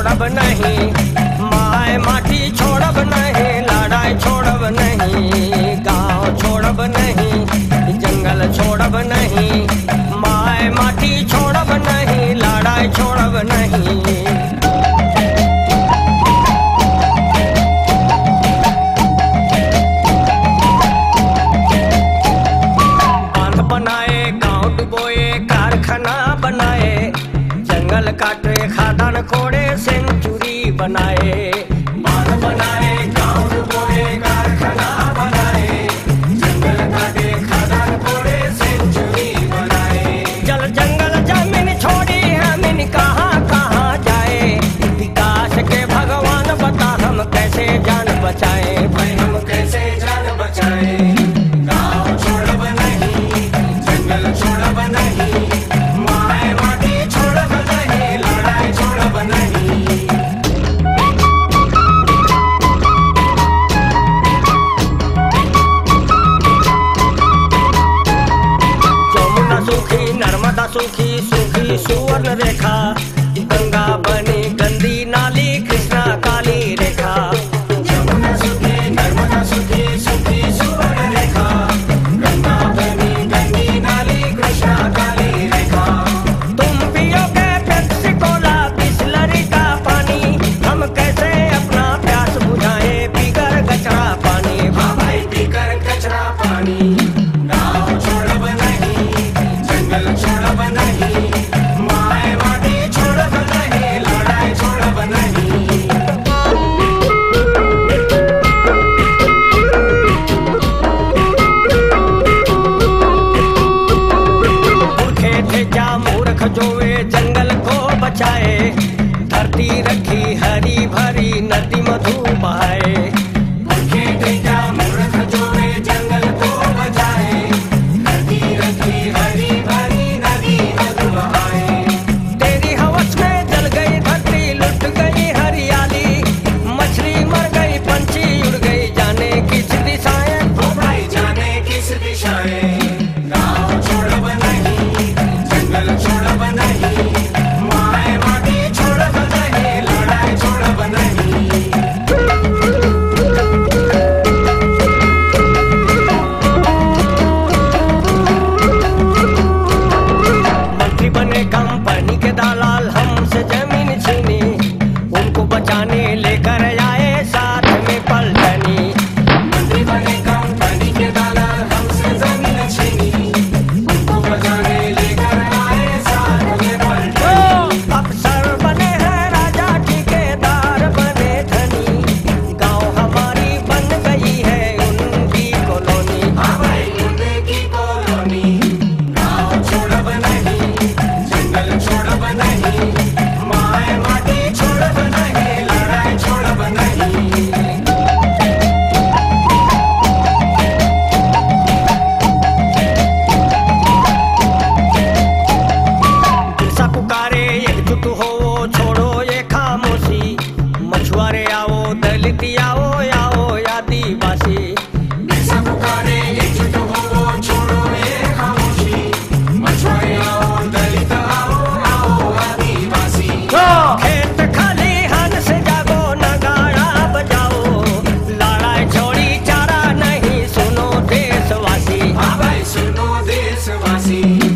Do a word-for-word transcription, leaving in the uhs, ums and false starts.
छोड़ब नहीं, माय माटी छोड़ब नहीं, लड़ाई छोड़ब नहीं, गांव छोड़ब नहीं, जंगल छोड़ब नहीं, माय माटी छोड़ब नहीं, लड़ाई छोड़ब नहीं। बांध बनाए, गांव डुबोए, कारखाना बनाए, जंगल काटे, खादान कोड़े, सेंचुरी बनाए। बांध बनाए, गांव डुबोए, कारखाना बनाए, जंगल काटे, खादान कोड़े, सेंचुरी बनाए। जल जंगल जमीन छोड़ी हमीन कहाँ कहाँ जाए, विकास के भगवान बता हम कैसे जान बचाए, भाई हम कैसे जान बचाए। गांव छोड़ब नहीं, जंगल छोड़ब नहीं, माय माटी छोड़ब नहीं, लड़ाई छोड़ब नहीं। जमुना सूखी, नर्मदा सूखी, सूखी सुवर्ण रेखा, गंगा बनी गंदी नाली, कृष्णा काली रेखा। जमुना सूखी, नर्मदा सूखी, सूखी सुवर्ण रेखा, गंगा बनी गंदी नाली, कृष्णा काली रेखा। तुम पियोगे पेप्सी कोला, बिसलरी का पानी, हम कैसे अपना प्यास बुझाए, पीकर कचरा पानी, हाँ भाई पीकर कचरा पानी। गाँव छोड़ब नहीं, जंगल छोड़ब नहीं, माय माटी छोड़ब नहीं, लड़ाई छोड़ब नहीं। मूर्खे थे क्या मूर्ख जोवे जंगल को बचाए, धरती रखी हरी भरी नदी मधु बहाए। मूर्खे थे क्या मूर्ख जोवे जंगल को बचाए, धरती रखी हरी भरी नदी मधु बहाए। तेरी हवस में जल गई धरती, लुट गई हरियाली, मछली मर गई, पंछी उड़ गई, जाने किस दिशाएं, ओ भाई जाने किस दिशाएं। गाँव छोड़ब नहीं, जंगल छोड़ब नहीं, माय माटी छोड़ब नहीं, लड़ाई छोड़ब नहीं। मंत्री बने कंपनी के दलाल, हमसे जमीन छीनी, उनको बचाने लेकर आए साथ में पलटनी। मंत्री बने कंपनी के दलाल, हमसे जमीन छीनी, उनको बचाने लेकर आए साथ में पलटनी। अफसर बने हैं राजा, ठेकेदार बने धनी, गांव हमारी बन गई है उनकी कॉलोनी, हाँ भाई उनकी कॉलोनी। गाँव छोड़ब नहीं, जंगल छोड़ब नहीं, माय माटी छोड़ब नहीं, लड़ाई छोड़ब नहीं। दिशा पुकारे एकजुट हो, छोड़ो ये खामोशी, मछुआरे आओ, दलित आओ, आओ आदिवासी। दिशा पुकारे एकजुट हो, छोड़ो ये खामोशी, मछुआरे आओ, दलित आओ, आओ आदिवासी। खेत खाली हन से जागो, नगाड़ा बजाओ, लड़ाई छोड़ी चारा नहीं, सुनो देशवासी, हाँ भाई सुनो देशवासी।